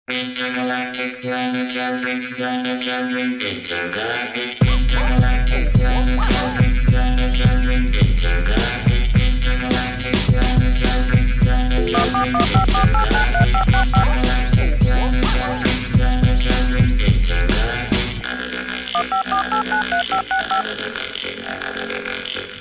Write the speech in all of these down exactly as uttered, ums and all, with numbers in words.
Intergalactic planetary, planetary, intergalactic, intergalactic, planetary, planetary, intergalactic, intergalactic, planetary, planetary, intergalactic, intergalactic, planetary, planetary, intergalactic, out of the matrix, out of the matrix, out of the matrix, out of the matrix.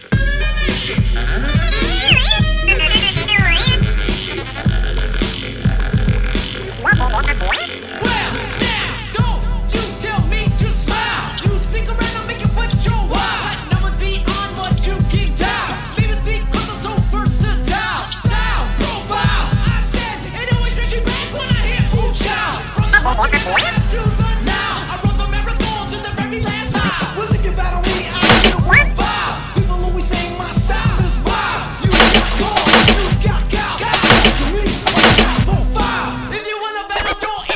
Well, now, don't you tell me to smile. You speak around and make it what you want. What numbers beyond what you can dial. Famous because I'm so versatile. Style, profile. I said, it always brings me back when I hear ooh child. From the heart to the left to the now. I run the marathon to the very last mile. Well, if you battle me, I feel profile. People always say my style is wild. You got gold, you got gal. Got to me, I got profile. If you wanna battle,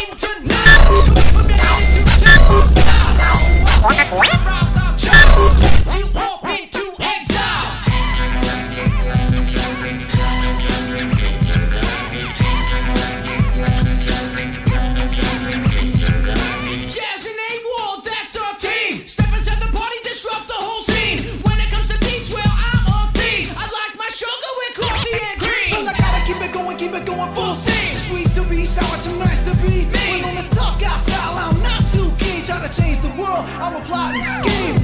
keep it going full steam. Too sweet to be sour, too nice to be me. When on the tough guy style, I'm not too keen. Try to change the world, I'm a plotting scheme.